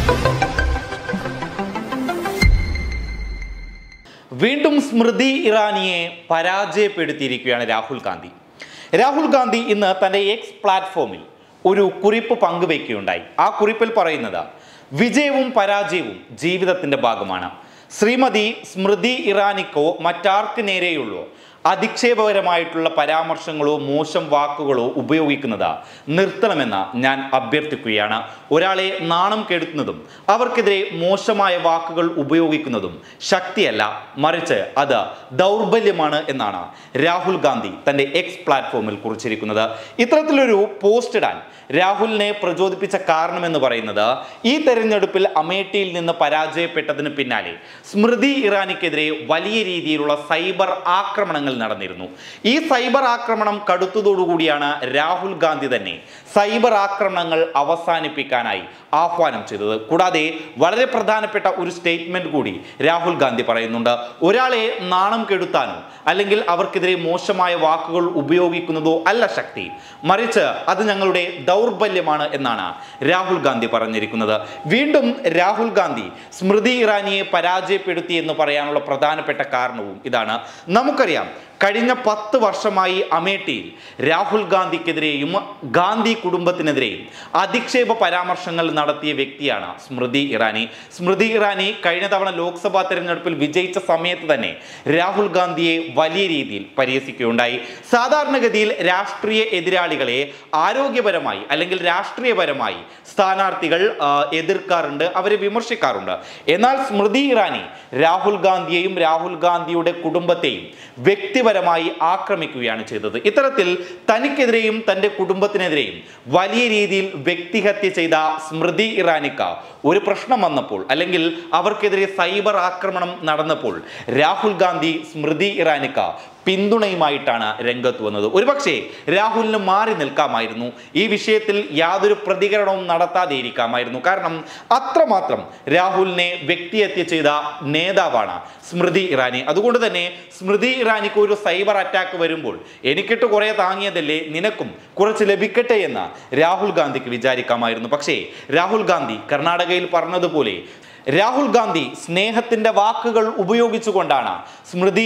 വീണ്ടും സ്മൃതി ഇറാനിയെ പരാജയപ്പെടുത്തിയിരിക്കുകയാണ് രാഹുൽ ഗാന്ധി. രാഹുൽ ഗാന്ധി ഇന്ന് തൻ്റെ എക്സ് പ്ലാറ്റ്ഫോമിൽ ഒരു കുറിപ്പ് പങ്കുവയ്ക്കുകയുണ്ടായി. ആ കുറിപ്പിൽ പറയുന്നത്, വിജയവും പരാജയവും ജീവിതത്തിൻ്റെ ഭാഗമാണ്. ശ്രീമതി സ്മൃതി ഇറാനിക്കോ മറ്റാർക്ക് നേരെയുള്ളോ അധിക്ഷേപകരമായിട്ടുള്ള പരാമർശങ്ങളോ മോശം വാക്കുകളോ ഉപയോഗിക്കുന്നത് നിർത്തണമെന്ന് ഞാൻ അഭ്യർത്ഥിക്കുകയാണ്. ഒരാളെ നാണം കെടുത്തുന്നതും അവർക്കെതിരെ മോശമായ വാക്കുകൾ ഉപയോഗിക്കുന്നതും ശക്തിയല്ല, മറിച്ച് അത് ദൗർബല്യമാണ് എന്നാണ് രാഹുൽ ഗാന്ധി തൻ്റെ എക്സ് പ്ലാറ്റ്ഫോമിൽ കുറിച്ചിരിക്കുന്നത്. ഇത്തരത്തിലൊരു പോസ്റ്റ് ഇടാൻ രാഹുലിനെ പ്രചോദിപ്പിച്ച കാരണമെന്ന് പറയുന്നത്, ഈ തെരഞ്ഞെടുപ്പിൽ അമേഠിയിൽ നിന്ന് പരാജയപ്പെട്ടതിന് പിന്നാലെ സ്മൃതി ഇറാനിക്കെതിരെ വലിയ രീതിയിലുള്ള സൈബർ ആക്രമണങ്ങൾ നടന്നിരുന്നു. ഈ സൈബർ ആക്രമണം കടുത്തതോടുകൂടിയാണ് രാഹുൽ ഗാന്ധി തന്നെ സൈബർ ആക്രമണങ്ങൾ അവസാനിപ്പിക്കാനായി ആഹ്വാനം ചെയ്തത്. കൂടാതെ വളരെ പ്രധാനപ്പെട്ട ഒരു സ്റ്റേറ്റ്മെന്റ് കൂടി രാഹുൽ ഗാന്ധി പറയുന്നുണ്ട്. ഒരാളെ നാണം കെടുത്താനോ അല്ലെങ്കിൽ അവർക്കെതിരെ മോശമായ വാക്കുകൾ ഉപയോഗിക്കുന്നതോ അല്ല ശക്തി, മറിച്ച് അത് ഞങ്ങളുടെ ദൗർബല്യമാണ് എന്നാണ് രാഹുൽ ഗാന്ധി പറഞ്ഞിരിക്കുന്നത്. വീണ്ടും രാഹുൽ ഗാന്ധി സ്മൃതി ഇറാനിയെ പരാജയപ്പെടുത്തി എന്ന് പറയാനുള്ള പ്രധാനപ്പെട്ട കാരണവും ഇതാണ്. നമുക്കറിയാം, കഴിഞ്ഞ 10 വർഷമായി അമേഠിയിൽ രാഹുൽ ഗാന്ധിക്കെതിരെയും ഗാന്ധി കുടുംബത്തിനെതിരെയും അധിക്ഷേപ പരാമർശങ്ങൾ നടത്തിയ വ്യക്തിയാണ് സ്മൃതി ഇറാനി. സ്മൃതി ഇറാനി കഴിഞ്ഞ തവണ ലോക്സഭാ തെരഞ്ഞെടുപ്പിൽ വിജയിച്ച സമയത്ത് തന്നെ രാഹുൽ ഗാന്ധിയെ വലിയ രീതിയിൽ പരിഹസിക്കുകയുണ്ടായി. സാധാരണഗതിയിൽ രാഷ്ട്രീയ എതിരാളികളെ ആരോഗ്യപരമായി അല്ലെങ്കിൽ രാഷ്ട്രീയപരമായി സ്ഥാനാർത്ഥികൾ എതിർക്കാറുണ്ട്, അവരെ വിമർശിക്കാറുണ്ട്. എന്നാൽ സ്മൃതി ഇറാനി രാഹുൽ ഗാന്ധിയെയും രാഹുൽ ഗാന്ധിയുടെ കുടുംബത്തെയും വ്യക്തിപരമായി ആക്രമിക്കുകയാണ് ചെയ്തത്. ഇത്തരത്തിൽ തനിക്കെതിരെയും തൻ്റെ കുടുംബത്തിനെതിരെയും വലിയ രീതിയിൽ വ്യക്തിഹത്യ ചെയ്ത സ്മൃതി ഇറാനിക്ക് ഒരു പ്രശ്നം വന്നപ്പോൾ അല്ലെങ്കിൽ അവർക്കെതിരെ സൈബർ ആക്രമണം നടന്നപ്പോൾ രാഹുൽ ഗാന്ധി സ്മൃതി ഇറാനിക്ക് പിന്തുണയുമായിട്ടാണ് രംഗത്ത് വന്നത്. ഒരുപക്ഷെ രാഹുലിന് മാറി നിൽക്കാമായിരുന്നു, ഈ വിഷയത്തിൽ യാതൊരു പ്രതികരണവും നടത്താതെ ഇരിക്കാമായിരുന്നു. കാരണം അത്രമാത്രം രാഹുലിനെ വ്യക്തിഹത്യ ചെയ്ത നേതാവാണ് സ്മൃതി ഇറാനി. അതുകൊണ്ട് തന്നെ സ്മൃതി ഇറാനിക്ക് ഒരു സൈബർ അറ്റാക്ക് വരുമ്പോൾ എനിക്കിട്ട് കുറെ താങ്ങിയതല്ലേ, നിനക്കും കുറച്ച് ലഭിക്കട്ടെ എന്ന് രാഹുൽ ഗാന്ധിക്ക് വിചാരിക്കാമായിരുന്നു. പക്ഷേ രാഹുൽ ഗാന്ധി കർണാടകയിൽ പറഞ്ഞതുപോലെ രാഹുൽ ഗാന്ധി സ്നേഹത്തിന്റെ വാക്കുകൾ ഉപയോഗിച്ചുകൊണ്ടാണ് സ്മൃതി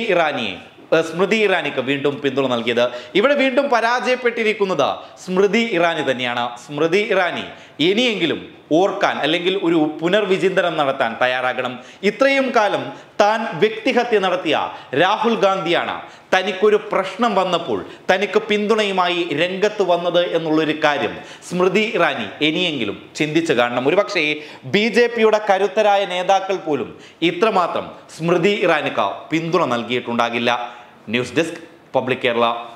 ഇറാനിക്ക് വീണ്ടും പിന്തുണ നൽകിയത്. ഇവിടെ വീണ്ടും പരാജയപ്പെട്ടിരിക്കുന്നത് സ്മൃതി ഇറാനി തന്നെയാണ്. സ്മൃതി ഇറാനി ഇനിയെങ്കിലും ഓർക്കാൻ അല്ലെങ്കിൽ ഒരു പുനർവിചിന്തനം നടത്താൻ തയ്യാറാകണം. ഇത്രയും കാലം താൻ വ്യക്തിഹത്യ നടത്തിയ രാഹുൽ ഗാന്ധിയാണ് തനിക്കൊരു പ്രശ്നം വന്നപ്പോൾ തനിക്ക് പിന്തുണയുമായി രംഗത്ത് വന്നത് എന്നുള്ളൊരു കാര്യം സ്മൃതി ഇറാനി ഇനിയെങ്കിലും ചിന്തിച്ചു കാണണം. ഒരുപക്ഷേ BJPയുടെ കരുത്തരായ നേതാക്കൾ പോലും ഇത്രമാത്രം സ്മൃതി ഇറാനിക്ക് പിന്തുണ നൽകിയിട്ടുണ്ടാകില്ല. News desk, public Kerala.